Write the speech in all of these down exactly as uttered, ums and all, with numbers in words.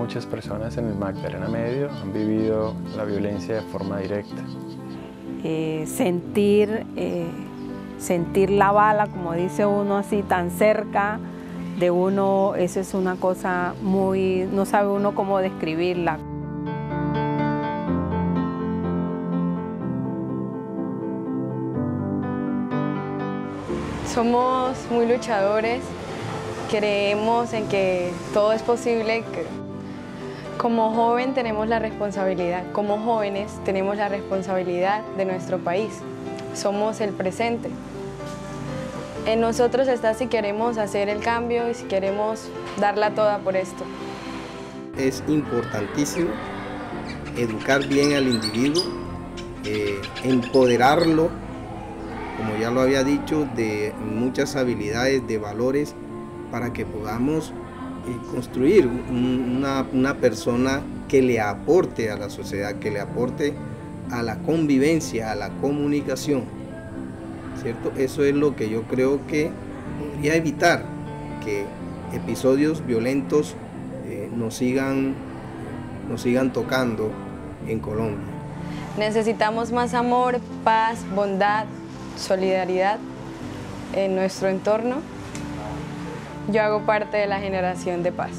muchas personas en el Magdalena Medio han vivido la violencia de forma directa. Eh, sentir, eh, sentir la bala, como dice uno, así tan cerca de uno, eso es una cosa muy, no sabe uno cómo describirla. Somos muy luchadores, creemos en que todo es posible. Que como joven tenemos la responsabilidad, como jóvenes tenemos la responsabilidad de nuestro país. Somos el presente. En nosotros está si queremos hacer el cambio y si queremos darla toda por esto. Es importantísimo educar bien al individuo, eh, empoderarlo, como ya lo había dicho, de muchas habilidades, de valores, para que podamos eh, construir una, una persona que le aporte a la sociedad, que le aporte a la convivencia, a la comunicación, ¿cierto? Eso es lo que yo creo que podría evitar que episodios violentos eh, nos sigan, nos sigan tocando en Colombia. Necesitamos más amor, paz, bondad, solidaridad en nuestro entorno. Yo hago parte de la generación de paz.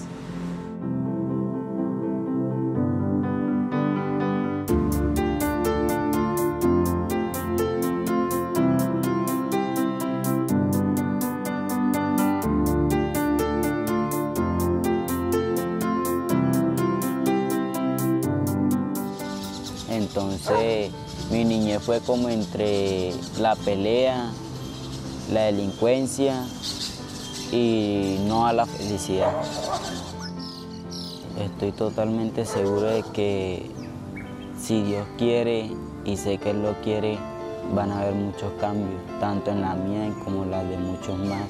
Entonces mi niñez fue como entre la pelea, la delincuencia y no a la felicidad. Estoy totalmente seguro de que si Dios quiere, y sé que Él lo quiere, van a haber muchos cambios, tanto en la mía como en la de muchos más.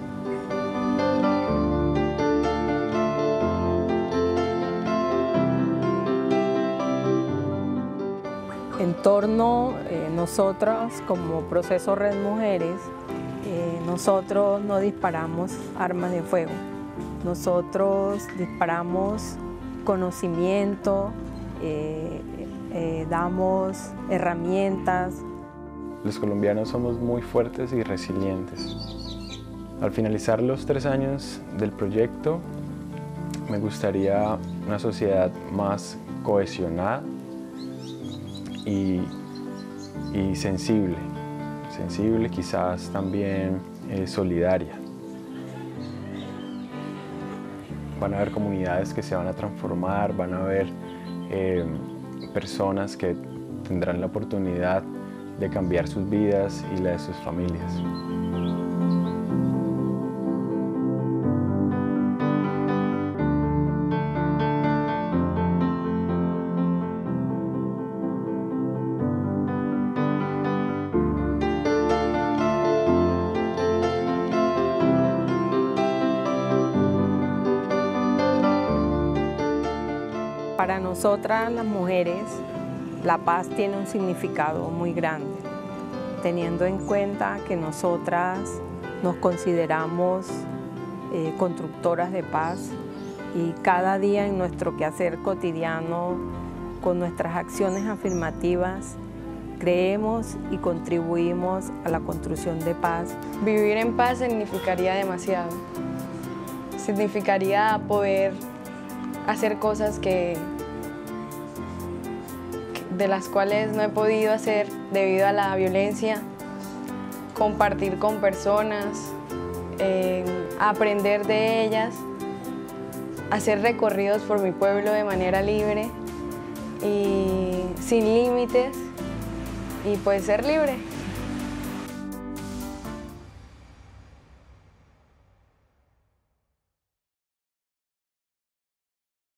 En torno a eh, nosotras, como Proceso Red Mujeres, eh, nosotros no disparamos armas de fuego. Nosotros disparamos conocimiento, eh, eh, damos herramientas. Los colombianos somos muy fuertes y resilientes. Al finalizar los tres años del proyecto, me gustaría una sociedad más cohesionada y, y sensible, sensible quizás también eh, solidaria. Van a haber comunidades que se van a transformar, van a haber eh, personas que tendrán la oportunidad de cambiar sus vidas y la de sus familias. Para nosotras las mujeres, la paz tiene un significado muy grande, teniendo en cuenta que nosotras nos consideramos eh, constructoras de paz y cada día en nuestro quehacer cotidiano, con nuestras acciones afirmativas, creemos y contribuimos a la construcción de paz. Vivir en paz significaría demasiado. Significaría poder hacer cosas que, de las cuales no he podido hacer debido a la violencia, compartir con personas, eh, aprender de ellas, hacer recorridos por mi pueblo de manera libre y sin límites y pues ser libre.